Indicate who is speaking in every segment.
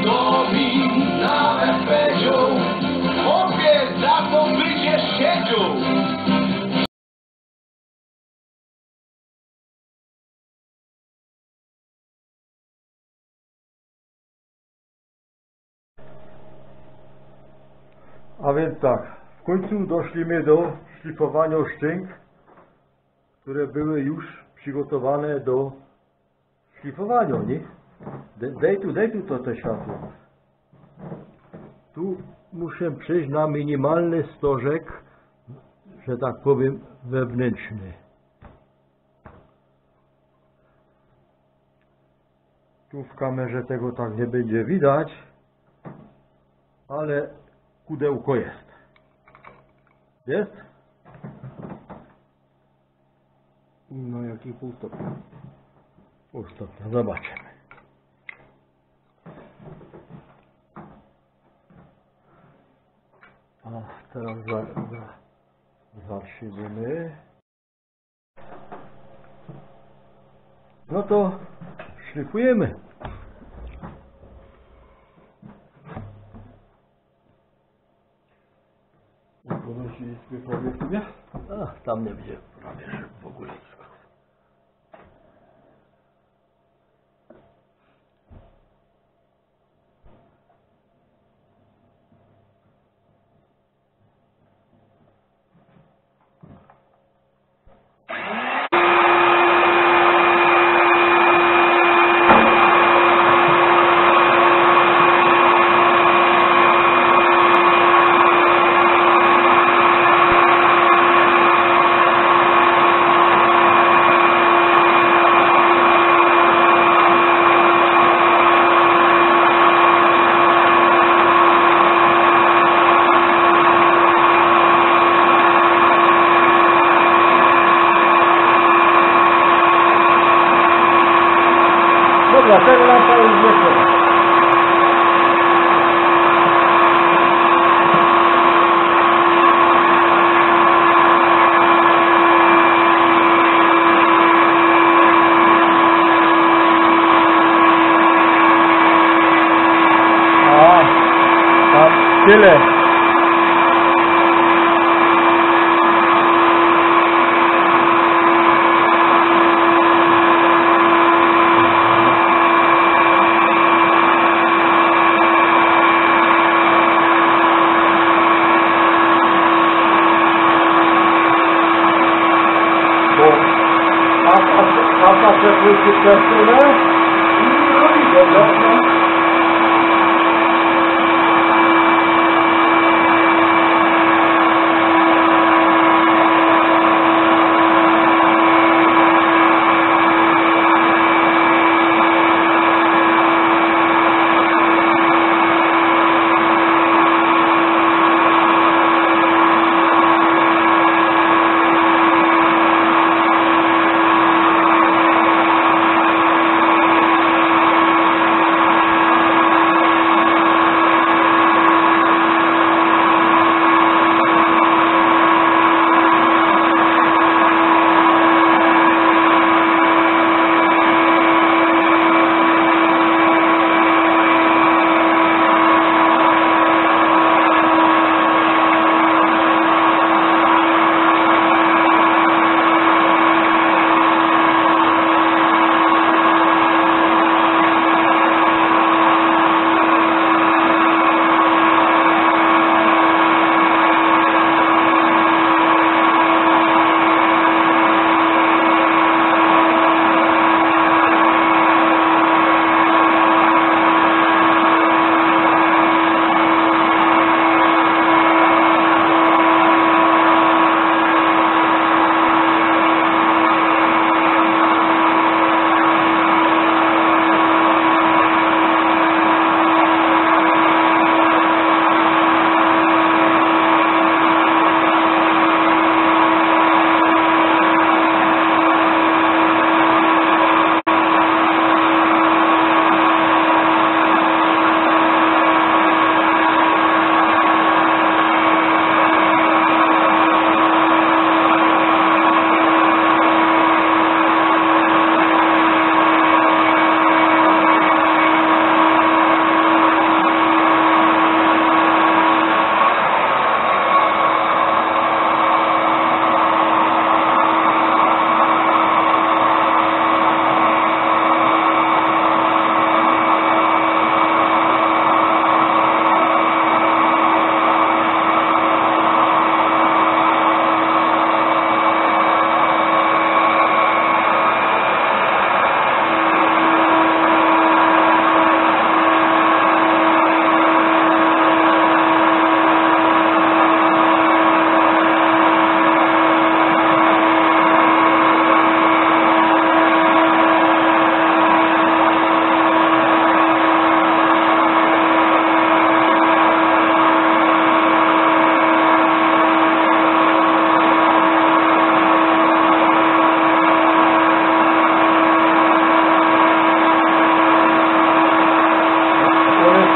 Speaker 1: Wojtkowi nawet powiedział, chłopie, za to będzie siedział.
Speaker 2: A więc tak, w końcu doszliśmy do szlifowania szczęk, które były już przygotowane do szlifowania, nie? Daj tu to te światło. Tu muszę przejść na minimalny stożek, że tak powiem, wewnętrzny. Tu w kamerze tego tak nie będzie widać, ale kudełko jest. Jest? No jaki pół stopnia? Pół stopnia, zobaczymy. A teraz zatrzymy. No to szlifujemy. Ponosiliśmy prawie w sobie? A, tam nie będzie prawie w ogóle. Dobra, tego lampa już nie trzeba. A, tam tyle. A przepłycie przesunę i dobra.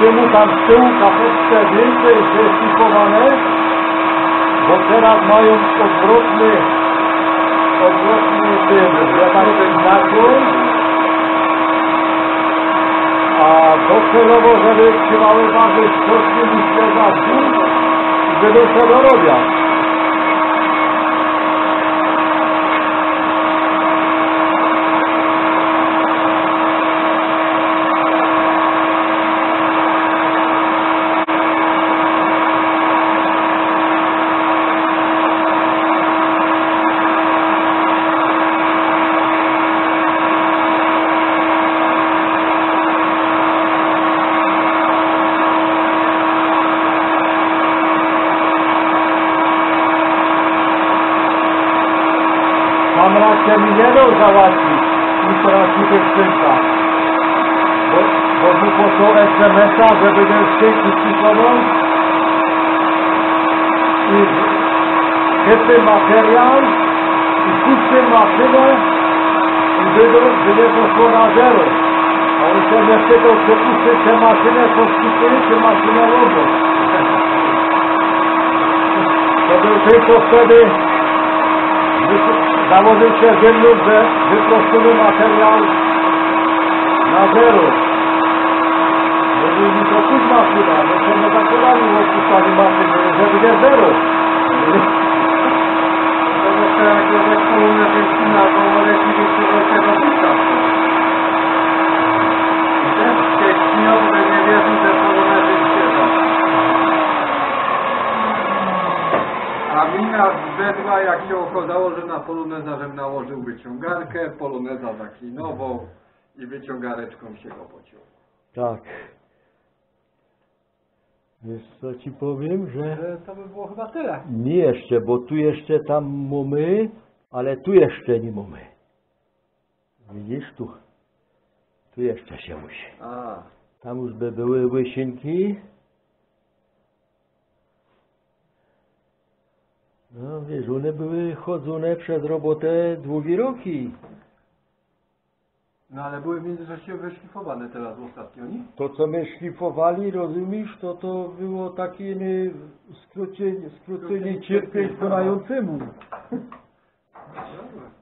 Speaker 2: czemu tam z tyłu kafeczce więcej zeszlifowane, bo teraz mają odwrotny ten nakłon, a docelowo, żeby trzymały bardzo skocznie niż na dół, żeby się dorobiać. Mam rację mi nie dał załatwić, muszę raz tutaj skrzynka. Bo mu posłał SMS-a, żeby ten skrzynki przyszłował i chyty materiał i puszczę maszynę i będzie poszło na zero. A on się nie pytał, czy puszczę tę maszynę, co skupię, czy maszynę robią. To był tylko wtedy założył się ziemniak, że wyproszony materiał na zero. Jeżeli mi to pójdź maszyna, bo się nie zakładali w odpuszczaniu maszyny, żeby nie zero.
Speaker 3: To jeszcze jak to tak kolumnę wycina, to może ci jeszcze wreszcie dopuszczać. I też się śmiał, że nie wierzą, że kolumnę wycina. A wina zbedła, jak się okazało, że na poloneza, żem nałożył wyciągarkę, poloneza zaklinował i wyciągareczką się go pociął.
Speaker 2: Tak. Wiesz co ci powiem, że
Speaker 3: To by było chyba tyle.
Speaker 2: nie jeszcze, bo tu jeszcze tam mamy, ale tu jeszcze nie mamy. Widzisz tu? Tu jeszcze się musi.
Speaker 3: A,
Speaker 2: Tam już by były łysinki. No wiesz, one były chodzone przez robotę 2 roki.
Speaker 3: no ale były w międzyczasie wyszlifowane teraz ostatnio, nie?
Speaker 2: To co my szlifowali, rozumiesz, to było takie skrócenie cierpień konającemu.
Speaker 3: Dobra.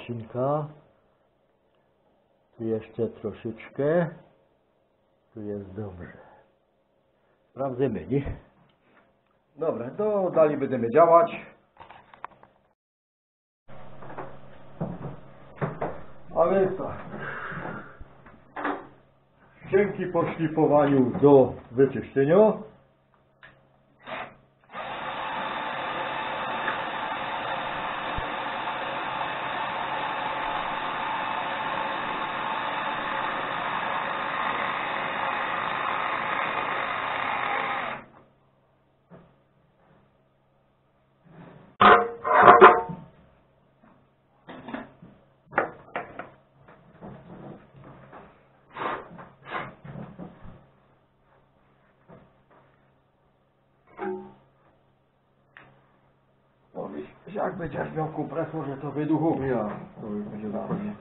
Speaker 2: odcinka. Tu jeszcze troszeczkę. Tu jest dobrze. Sprawdzimy, nie? Dobra, to dalej będziemy działać. A więc tak. Ścięgi po szlifowaniu do wyczyszczenia. Jak będziesz miał kompresor, że to wyduchowy, ja to już będzie dokładnie.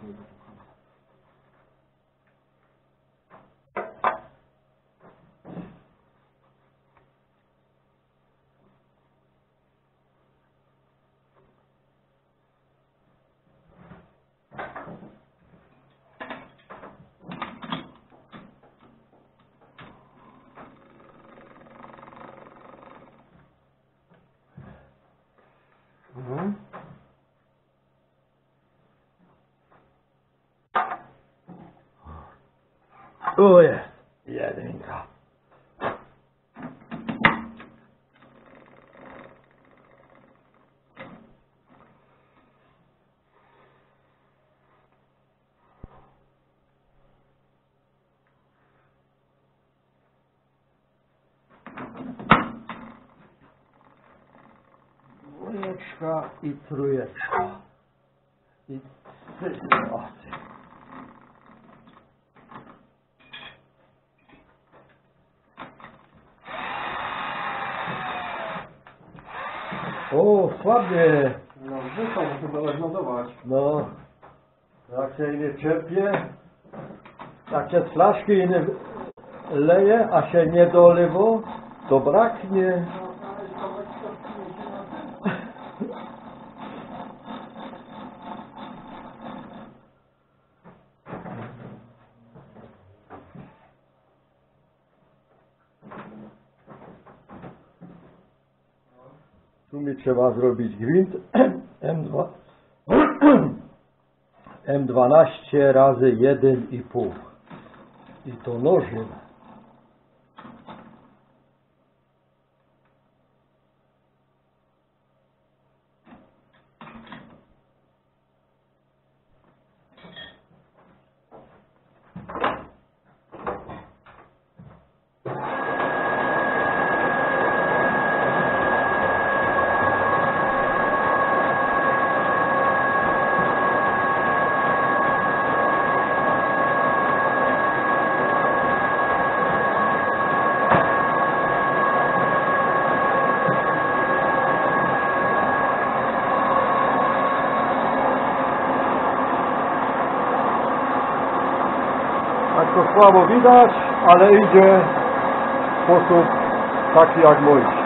Speaker 2: O jest, jedynka. Dwójeczka i trójeczka. I cyfrowy. O, słabnie.
Speaker 3: No, wyszło, muszę to rozładować.
Speaker 2: No, jak się nie czerpie, jak się z flaszki nie leje, a się nie dolewo, to braknie. Tu mi trzeba zrobić gwint M12 razy 1,5 i to nożem. Tak to słabo widać, ale idzie w sposób taki jak mój.